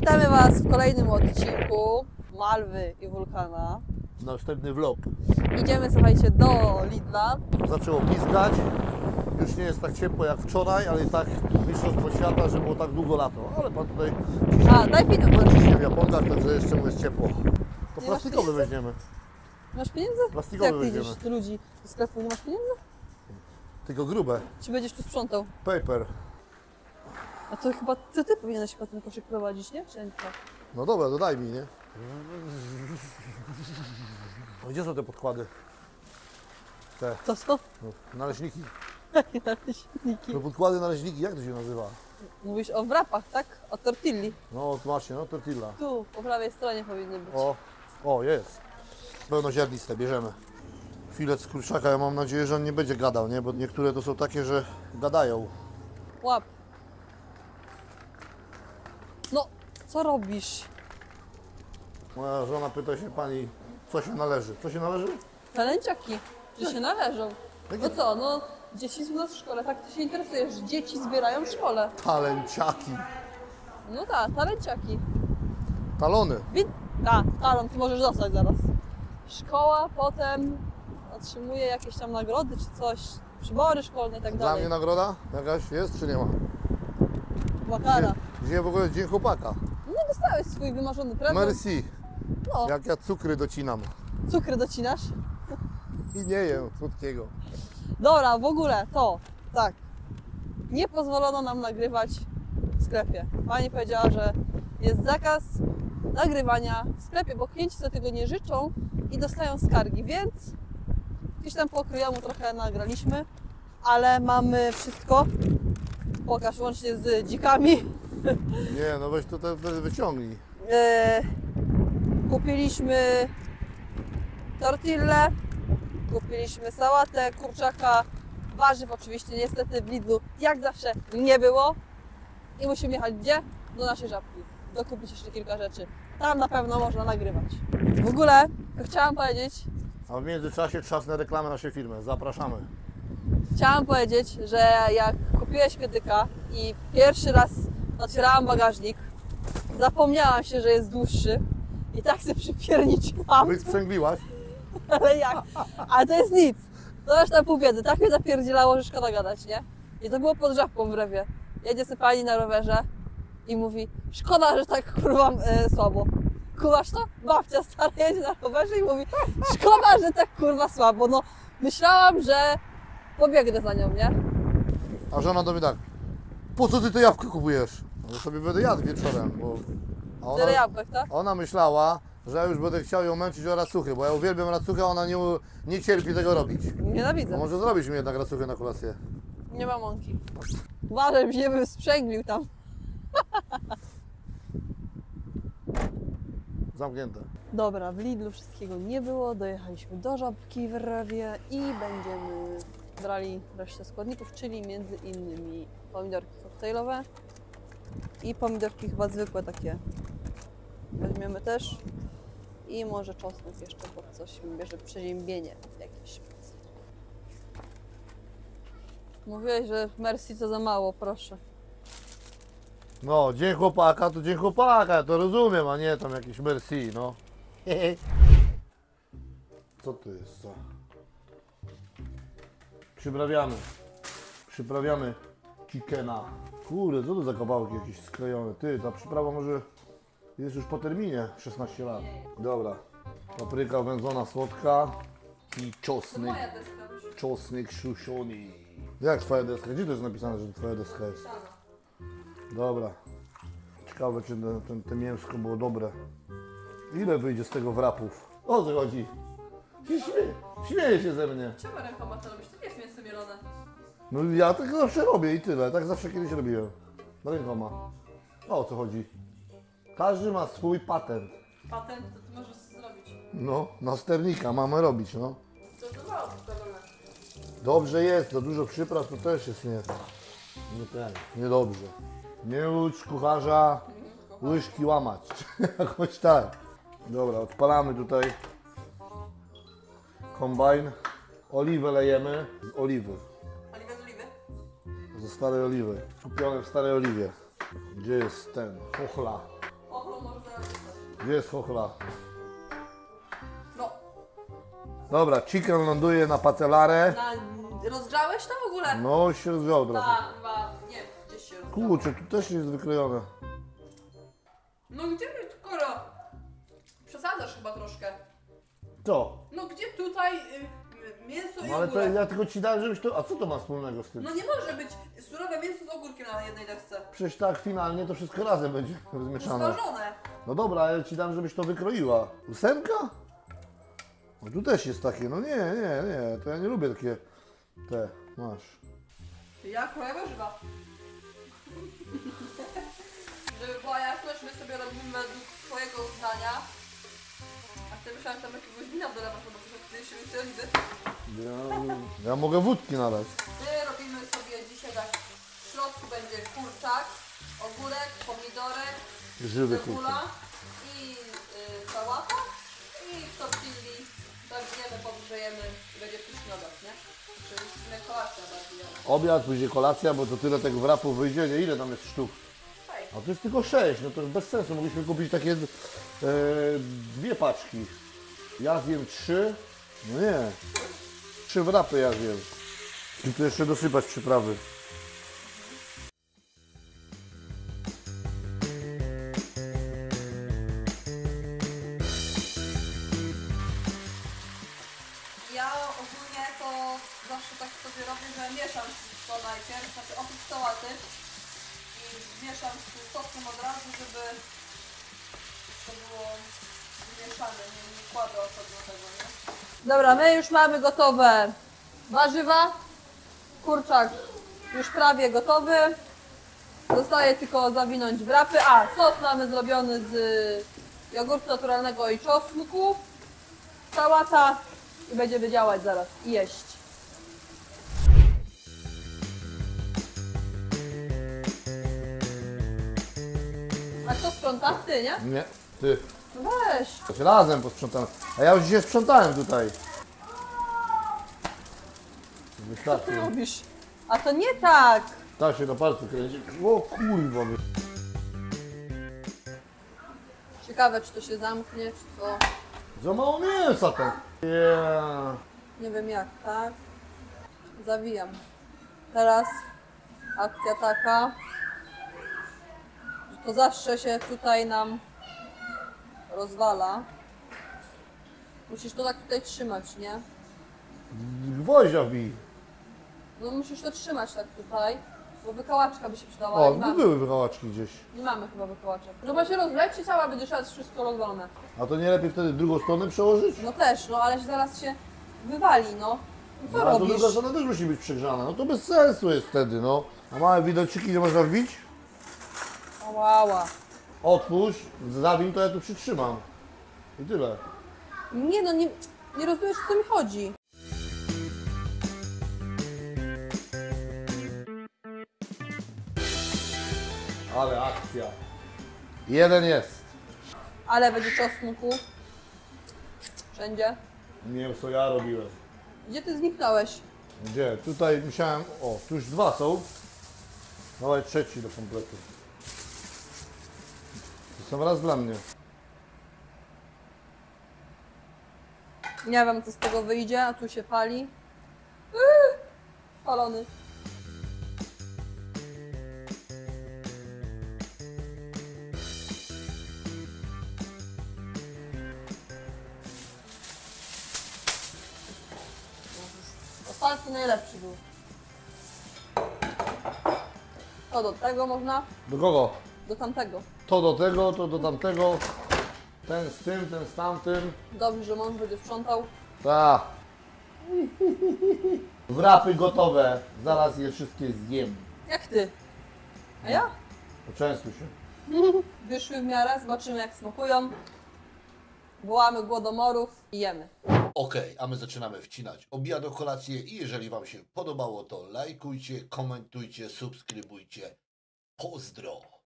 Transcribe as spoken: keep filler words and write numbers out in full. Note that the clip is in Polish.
Witamy Was w kolejnym odcinku Malwy i Wulkana. Następny vlog. Idziemy, słuchajcie, do Lidla. Zaczęło piskać. Już nie jest tak ciepło jak wczoraj, ale i tak mistrzostwo świata, że było tak długo lato. Ale pan tutaj A, daj pieniądze. ciśnie w Japonkach, także jeszcze mu jest ciepło. To Nie plastikowe masz weźmiemy. Masz pieniędzy? Plastikowe Jak ty idziesz weźmiemy. do ludzi do sklepu, nie masz pieniędzy? Tylko grube. Czy będziesz tu sprzątał? Paper. A to chyba ty, ty powinieneś chyba ten koszyk prowadzić, nie? Czy nie? No dobra, dodaj mi, nie? A gdzie są te podkłady? Te To są no, naleśniki. takie naleśniki. No podkłady naleśniki, jak to się nazywa? Mówisz o wrapach, tak? O tortilli. No właśnie, no tortilla. Tu, po prawej stronie powinny być. O, o jest. Pełnoziarniste, bierzemy. Filet z kurczaka, ja mam nadzieję, że on nie będzie gadał, nie? Bo niektóre to są takie, że gadają. Łap. No, co robisz? Moja żona pyta się pani, co się należy. Co się należy? Talęciaki, że się należą. No co, no dzieci są u nas w szkole, tak ty się interesujesz, że dzieci zbierają w szkole. Talenciaki. No tak, talenciaki. Talony. Wid- A, talon, ty możesz dostać zaraz. Szkoła potem otrzymuje jakieś tam nagrody czy coś, przybory szkolne i tak Dla dalej. mnie nagroda jakaś jest, czy nie ma? Makara. Dzisiaj w ogóle jest dzień chłopaka. No dostałeś swój wymarzony prezent. Merci. No, Jak ja cukry docinam. cukry docinasz. I nie jem słodkiego. Dobra, w ogóle to, tak. Nie pozwolono nam nagrywać w sklepie. Pani powiedziała, że jest zakaz nagrywania w sklepie, bo klienci sobie tego nie życzą i dostają skargi, więc gdzieś tam po kryjomu trochę nagraliśmy, ale mamy wszystko. Pokaż łącznie z dzikami. Nie, no weź to te, te wyciągnij. E, kupiliśmy tortillę, kupiliśmy sałatę, kurczaka, warzyw oczywiście niestety w Lidlu jak zawsze nie było i musimy jechać gdzie? Do naszej Żabki, dokupić jeszcze kilka rzeczy. Tam na pewno można nagrywać. W ogóle chciałam powiedzieć, A w międzyczasie czas na reklamę naszej firmy. Zapraszamy. chciałam powiedzieć, że jak kupiłeś kiedyka i pierwszy raz otwierałam bagażnik, zapomniałam się, że jest dłuższy i tak sobie przypierniczyłam. Wysprzęgliłaś? Ale jak? Ale to jest nic. To już tam pół biedy. Tak mnie zapierdzielało, że szkoda gadać, nie? I to było pod Żabką w Rewie. Jedzie sobie pani na rowerze i mówi, szkoda, że tak kurwa e, słabo. Kumasz to? Babcia stara jedzie na rowerze i mówi, szkoda, że tak kurwa słabo. No, myślałam, że pobiegnę za nią, nie? A żona do mnie tak, po co ty te jabłko kupujesz? No to sobie będę jadł wieczorem, bo... A Tyle ona, jabłek, tak? ona myślała, że ja już będę chciał ją męczyć o racuchy, bo ja uwielbiam racuchy, a ona nie, nie cierpi tego robić. A Nienawidzę. może zrobić mi jednak racuchy na kolację? Nie ma mąki. Uważaj, żebyś nie wysprzęglił tam. Zamknięte. Dobra, w Lidlu wszystkiego nie było, dojechaliśmy do Żabki w Rewie i będziemy brali resztę składników, czyli między innymi pomidorki koktajlowe i pomidorki chyba zwykłe takie weźmiemy też i może czosnek jeszcze, bo coś mi bierze przeziębienie jakieś. Mówiłeś, że merci to za mało, proszę. No, dzień chłopaka to dzień chłopaka, ja to rozumiem, a nie tam jakiś merci, no. Co to jest, co? Przyprawiamy. Przyprawiamy chickena. Kurde, co to za kawałki jakieś sklejone? Ty, ta przyprawa może jest już po terminie, szesnaście lat. Dobra, papryka wędzona słodka i czosnek. Czosnek suszony. Jak twoja deska? Gdzie to jest napisane, że to twoja deska jest? Dobra. Ciekawe, czy ten, ten, ten mięsko było dobre. Ile wyjdzie z tego wrapów? O co chodzi? Się śmieje, śmieje się ze mnie. Czemu rękoma to robisz? To nie jest mięso mielone. No ja tak zawsze robię i tyle. Tak zawsze kiedyś robiłem. Rękoma. O co chodzi? Każdy ma swój patent. Patent to ty możesz zrobić. No, na sternika mamy robić, no. To to mało przyprawione. Dobrze jest, za dużo przypraw to też jest nie... Nie ten, niedobrze. Nie ucz kucharza łyżki łamać. Jakoś tak. Dobra, odpalamy tutaj kombajn. Oliwę lejemy z oliwy. Oliwę z oliwy? Ze starej oliwy. Kupione w starej oliwie. Gdzie jest ten? Ochla. Ochla Gdzie jest chochla? No, Dobra, chicken ląduje na patelarę. na, rozgrzałeś to w ogóle? No, się rozgrzało trochę. Tak, chyba, nie, gdzieś się rozgrzało. Kurczę, tu też jest wykrojone. No gdzie my, skoro? Przesadzasz chyba troszkę. Co? No gdzie tutaj y, mięso i No ale to ogórek? ja tylko ci dałem, żebyś to... A co to ma wspólnego z tym? No nie może być surowe mięso z ogórkiem na jednej desce. Przecież tak finalnie to wszystko razem będzie zmieszane. Smażone. No dobra, ale ci dam, żebyś to wykroiła. Ósemka? No tu też jest takie, no nie, nie, nie, to ja nie lubię takie te, masz. Ja kroję warzywa. Żeby była jasność, my sobie robimy według swojego uznania. A ty myślałem, że tam jakiegoś wina dolewasz, bo coś jak kiedyś się oliwy. Ja, ja mogę wódki nalać. My robimy sobie dzisiaj tak, w środku będzie kurczak, ogórek, pomidorek, Żywy cebula kurczak. i y, sałata i w tortilli zawiniemy, podgrzejemy i będzie pyszny obiad, nie? Czyli w sumie kolacja bardziej. ale- Obiad, później kolacja, bo to tyle tego wrapu wyjdzie, nie? Ile tam jest sztuk? Hej. A to jest tylko sześć, no to bez sensu, mogliśmy kupić takie e, dwie paczki. Ja zjem trzy, no nie, trzy wrapy ja zjem. I tu jeszcze dosypać przyprawy. Ja ogólnie to zawsze tak sobie robię, że mieszam to najpierw, znaczy oprócz sałaty i mieszam z sosem od razu, żeby to było mieszane, nie, nie kładę osobno tego, nie? Dobra, my już mamy gotowe warzywa, kurczak już prawie gotowy, zostaje tylko zawinąć wrapy, a sos mamy zrobiony z jogurtu naturalnego i czosnku, sałata i będziemy działać zaraz i jeść. A kto sprząta? Ty, nie? Nie, ty. No weź. To razem posprzątamy. A ja już dzisiaj sprzątałem tutaj. Co Wystarczy. ty robisz? A to nie tak. Tak się na palcu kręci. O kurwa. wy- Ciekawe, czy to się zamknie, czy co. Za mało mięsa tam. Yeah. Nie wiem jak, tak? Zawijam. Teraz akcja taka, że to zawsze się tutaj nam rozwala. Musisz to tak tutaj trzymać, nie? Gwoździa wbij. No musisz to trzymać tak tutaj, bo wykałaczka by się przydała. O, nie, tu mamy. były wykałaczki gdzieś. nie mamy chyba wykałaczek. No bo się rozleci cała, będzie teraz wszystko rozwalone. A to nie lepiej wtedy drugą stronę przełożyć? No też, no ale zaraz się wywali, no. I co No, a to robisz? druga strona też musi być przegrzana. No to bez sensu jest wtedy, no. A małe widelczyki nie można wbić? Ała. Otwórz, zawin, to ja tu przytrzymam. I tyle. Nie no, nie, nie rozumiesz o co mi chodzi. Ale akcja. Jeden jest. Ale będzie czosnku. Wszędzie. Mięso ja robiłem. Gdzie ty zniknąłeś? Gdzie? Tutaj musiałem... O, tu już dwa są. Dawaj trzeci do kompletu. To są raz dla mnie. Nie wiem co z tego wyjdzie, a tu się pali. Yy, Spalony. Ostatni najlepszy był. To do tego można, Do kogo? do tamtego. To do tego, to do tamtego. Ten z tym, ten z tamtym. Dobrze, że mąż będzie sprzątał. Ta. Wrapy gotowe. Zaraz je wszystkie zjem. Jak ty? A ja? Poczęstuj się. Wyszły w miarę, zobaczymy jak smakują. Wołamy głodomorów i jemy. Okej, a my zaczynamy wcinać obiad o kolację i jeżeli Wam się podobało, to lajkujcie, komentujcie, subskrybujcie. Pozdro!